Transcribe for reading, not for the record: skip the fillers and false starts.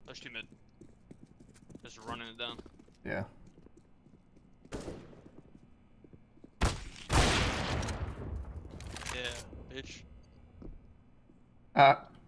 There's two mid. Just running it down. Yeah. Yeah, bitch. Ah.